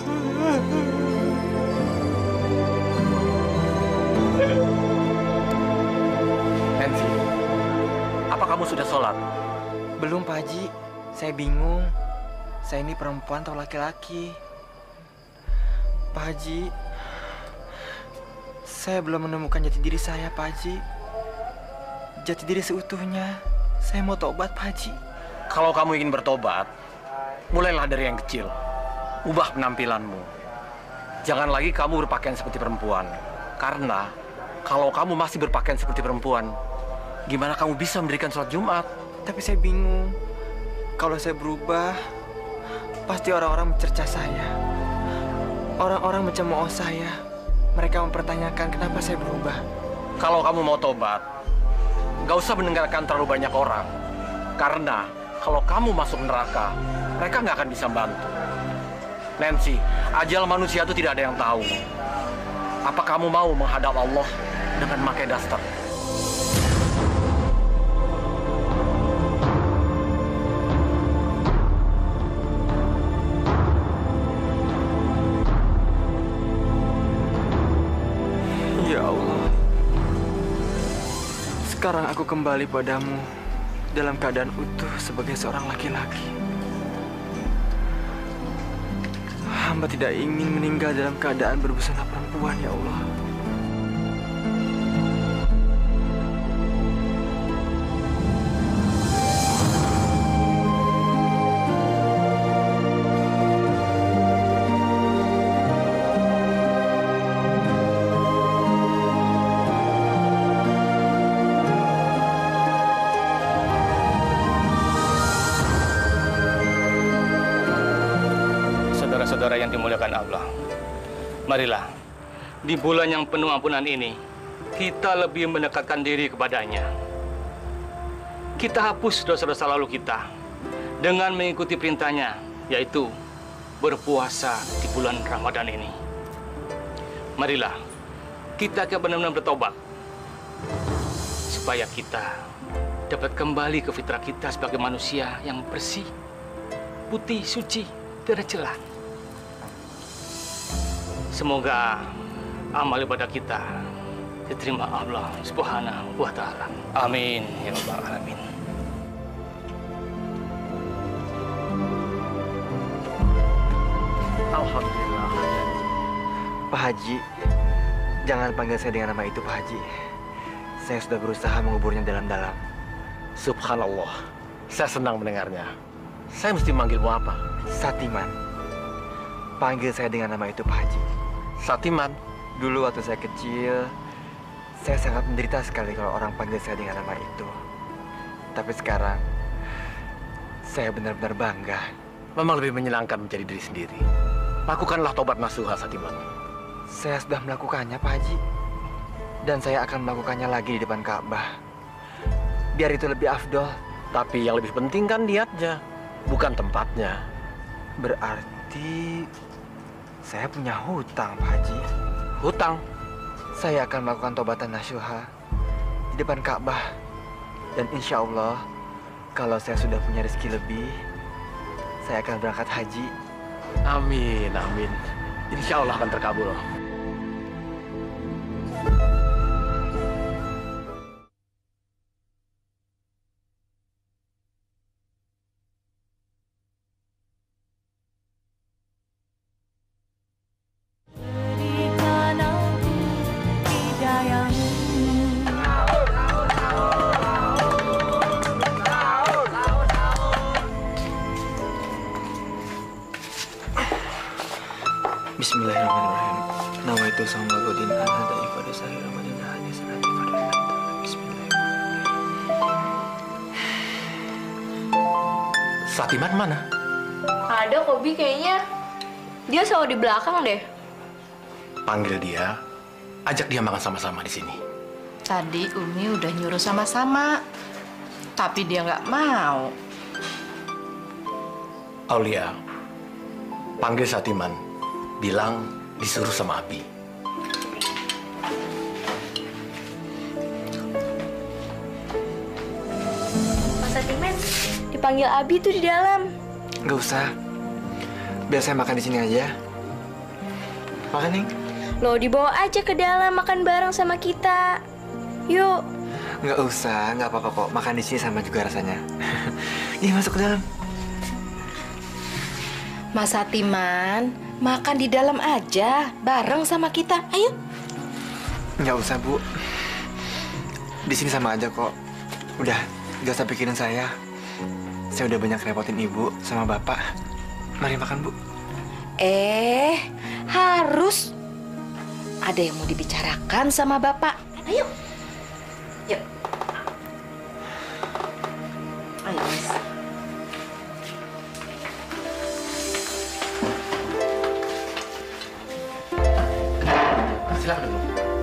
Nancy, apa kamu sudah sholat? Belum, Pak Haji. Saya bingung. Saya ini perempuan atau laki-laki? Pak Haji, saya belum menemukan jati diri saya, Pak Haji. Jati diri seutuhnya. Saya mau tobat, Pak Haji. Kalau kamu ingin bertobat, mulailah dari yang kecil. Ubah penampilanmu. Jangan lagi kamu berpakaian seperti perempuan. Karena kalau kamu masih berpakaian seperti perempuan, gimana kamu bisa mendirikan sholat Jumat? Tapi saya bingung. Kalau saya berubah, pasti orang-orang mencerca saya. Orang-orang mencemooh saya. Mereka mempertanyakan kenapa saya berubah. Kalau kamu mau tobat, gak usah mendengarkan terlalu banyak orang. Karena kalau kamu masuk neraka, mereka gak akan bisa bantu. Nancy, ajal manusia itu tidak ada yang tahu. Apa kamu mau menghadap Allah dengan memakai daster? Ya Allah, sekarang aku kembali padamu dalam keadaan utuh sebagai seorang laki-laki. Hamba tidak ingin meninggal dalam keadaan berbusana perempuan, ya Allah. Saudara yang dimuliakan Allah, marilah di bulan yang penuh ampunan ini kita lebih mendekatkan diri kepadanya. Kita hapus dosa-dosa lalu kita dengan mengikuti perintahnya, yaitu berpuasa di bulan Ramadan ini. Marilah kita benar-benar bertobat supaya kita dapat kembali ke fitrah kita sebagai manusia yang bersih, putih, suci, tidak ada celah. Semoga amal ibadah kita diterima Allah Subhanahu wa Ta'ala. Amin ya Rabbal Alamin. Alhamdulillah. Pak Haji, jangan panggil saya dengan nama itu, Pak Haji. Saya sudah berusaha menguburnya dalam-dalam. Subhanallah, saya senang mendengarnya. Saya mesti manggilmu apa? Satiman. Panggil saya dengan nama itu, Pak Haji. Satiman? Dulu waktu saya kecil, saya sangat menderita sekali kalau orang panggil saya dengan nama itu. Tapi sekarang, saya benar-benar bangga. Memang lebih menyenangkan menjadi diri sendiri. Lakukanlah tobat nasuha, Satiman. Saya sudah melakukannya, Pak Haji. Dan saya akan melakukannya lagi di depan Ka'bah. Biar itu lebih afdol. Tapi yang lebih penting kan niatnya, bukan tempatnya. Berarti saya punya hutang, Pak Haji. Hutang? Saya akan melakukan tobatan nasuha di depan Ka'bah. Dan insya Allah, kalau saya sudah punya rezeki lebih, saya akan berangkat haji. Amin, amin. Insya Allah akan terkabul. Bismillahirrahmanirrahim. Nawaitu sama godin al-hada ifadah sahih ramadan hanya sanati ifadah. Bismillahirrahmanirrahim. Satiman mana? Ada Kobi kayaknya. Dia selalu di belakang deh. Panggil dia, ajak dia makan sama-sama di sini. Tadi Umi udah nyuruh sama-sama, tapi dia nggak mau. Aulia, panggil Satiman, bilang disuruh sama Abi. Mas Satiman, dipanggil Abi tuh di dalam. Nggak usah. Biar saya makan di sini aja. Makan, Ning. Loh, dibawa aja ke dalam makan bareng sama kita. Yuk. Nggak usah, nggak apa-apa kok. Makan di sini sama juga rasanya. Ih, masuk ke dalam. Mas Satiman, makan di dalam aja, bareng sama kita. Ayo. Nggak usah, Bu. Di sini sama aja kok. Udah, nggak usah pikirin saya. Saya udah banyak repotin Ibu sama Bapak. Mari makan, Bu. Harus ada yang mau dibicarakan sama Bapak. Ayo. Yuk. Ayo, Mas. Silakan dulu.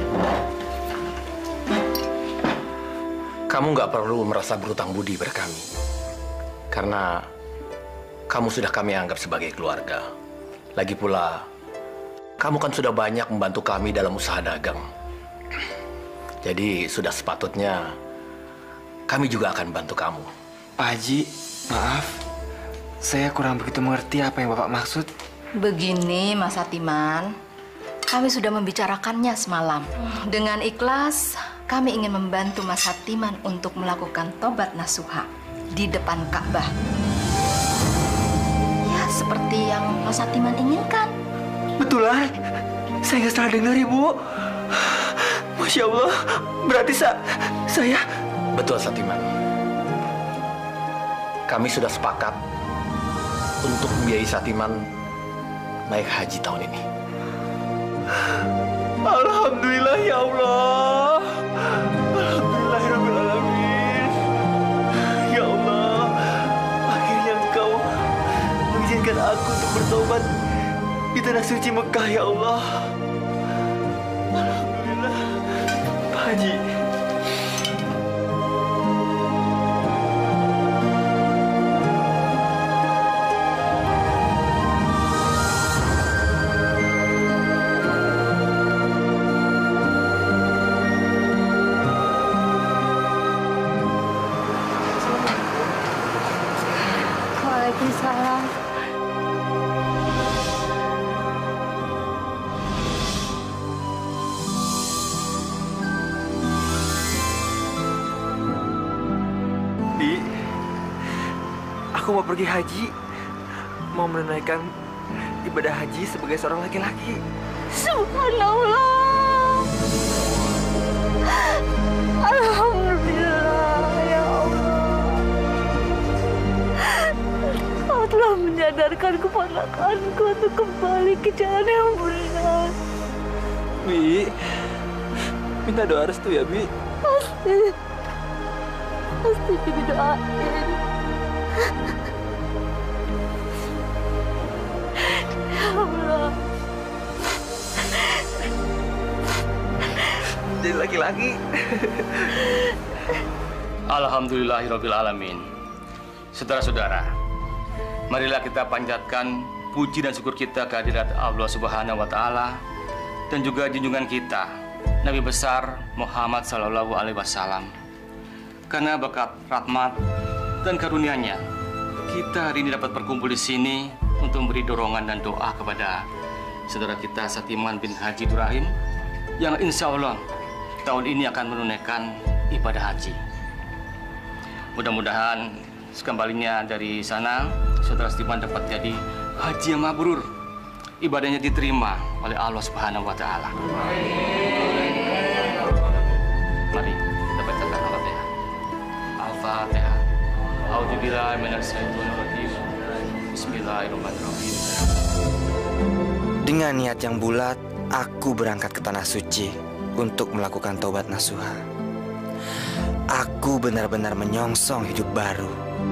Kamu nggak perlu merasa berutang budi pada kami. Karena kamu sudah kami anggap sebagai keluarga. Lagi pula, kamu kan sudah banyak membantu kami dalam usaha dagang. Jadi sudah sepatutnya kami juga akan bantu kamu. Pak Haji, maaf. Saya kurang begitu mengerti apa yang Bapak maksud. Begini, Mas Satiman. Kami sudah membicarakannya semalam. Dengan ikhlas, kami ingin membantu Mas Satiman untuk melakukan tobat nasuha di depan Ka'bah. Ya, seperti yang Mas Satiman inginkan. Betulan? Saya nggak salah dengar, Ibu. Masya Allah, berarti saya... Betul, Satiman. Kami sudah sepakat untuk membiayai Satiman naik haji tahun ini. Alhamdulillah ya Allah. Alhamdulillahirrahmanirrahim. Ya Allah, akhirnya Engkau mengizinkan aku untuk bertobat di tanah suci Mekah, ya Allah. Alhamdulillah. Pak Haji. Waalaikumsalam. Di, aku mau pergi haji. Mau menunaikan ibadah haji sebagai seorang laki-laki. Subhanallah. Alhamdulillah ya Allah. Kau telah menyadarkan keponakanku untuk kembali ke jalan yang benar. Bi, minta doa restu ya, Bi. Pasti didoain. Ya Allah. Jadi laki-laki. Alhamdulillahirrabbilalamin. Saudara-saudara, marilah kita panjatkan puji dan syukur kita kehadirat Allah Subhanahu wa Ta'ala dan juga junjungan kita Nabi besar Muhammad Sallallahu Alaihi Wasallam. Karena berkat rahmat dan karunia-Nya, kita hari ini dapat berkumpul di sini untuk memberi dorongan dan doa kepada saudara kita Satiman bin Haji Durahim yang insya Allah tahun ini akan menunaikan ibadah haji. Mudah-mudahan sekembalinya dari sana, saudara Satiman dapat jadi haji yang mabrur. Ibadahnya diterima oleh Allah Subhanahu wa Ta'ala. Mari kita bacakan Al-Fatihah. Al-Fatihah. A'udzubillahi minasyaitonir rajim. Bismillahirrahmanirrahim. Dengan niat yang bulat, aku berangkat ke Tanah Suci untuk melakukan taubat nasuha. Aku benar-benar menyongsong hidup baru.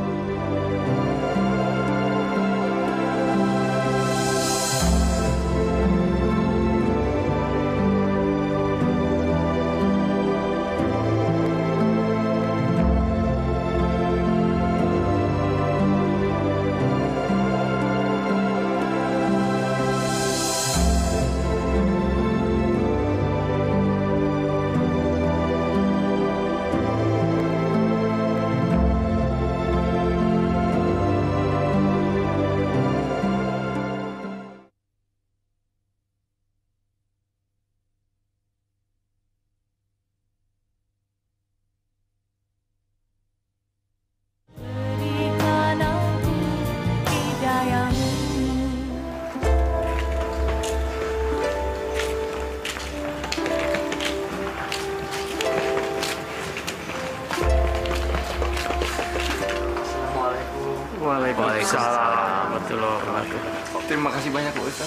Waalaikumsalam warahmatullahi wabarakatuh. Terima kasih banyak Pak Ustaz.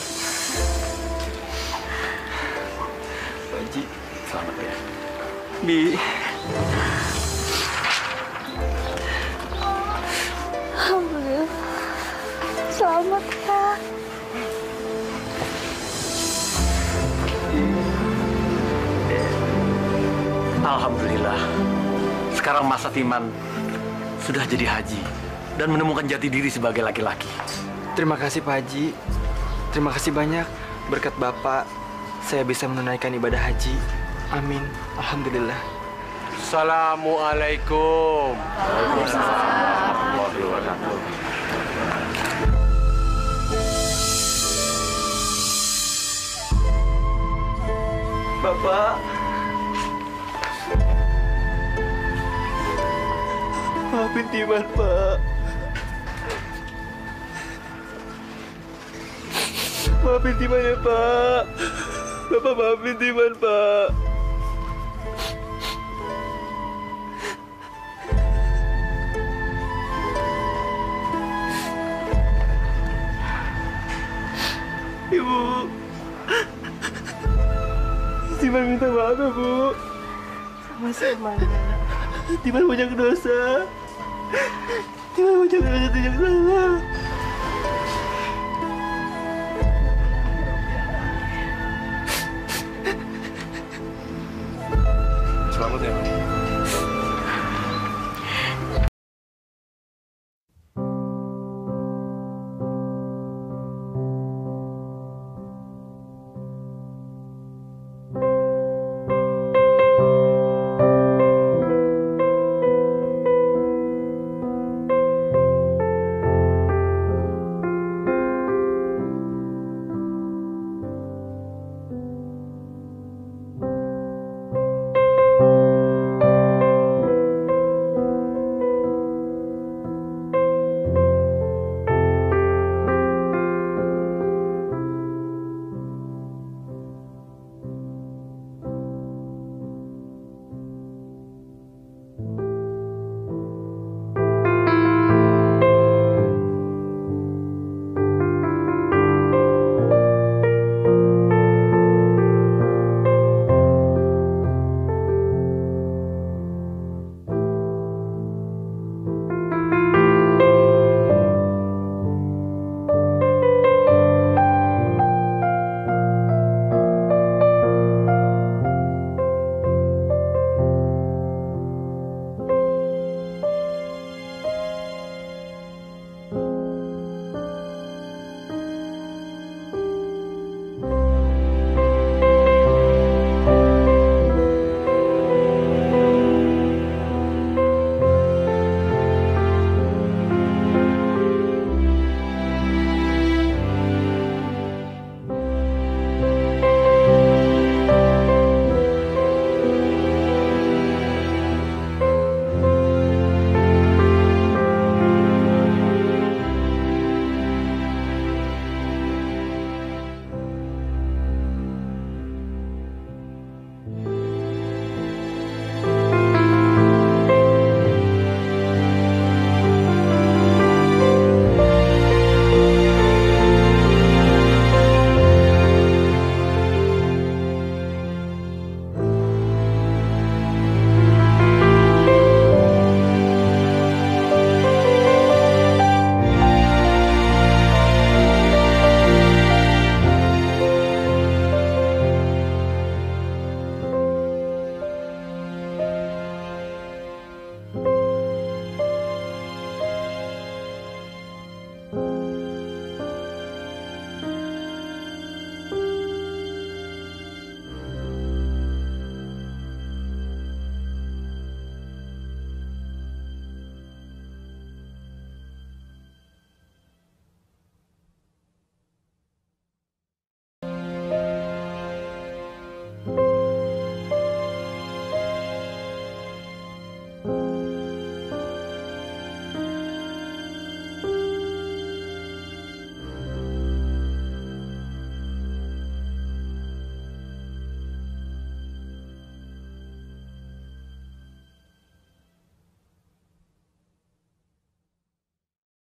Pak Haji, selamat ya. Bi. Alhamdulillah. Selamat ya. Alhamdulillah. Sekarang Mas Satiman sudah jadi haji dan menemukan jati diri sebagai laki-laki. Terima kasih Pak Haji. Terima kasih banyak. Berkat Bapak, saya bisa menunaikan ibadah haji. Amin. Alhamdulillah. Assalamualaikum. Waalaikumsalam warahmatullahi wabarakatuh. Bapak. Maafin Timan, Pak. Maafin Timan ya, Pak. Bapak maafin Timan, Pak. Ibu. Timan minta maaf ya, Bu. Sama-sama. Timan banyak dosa. Timan banyak dosa.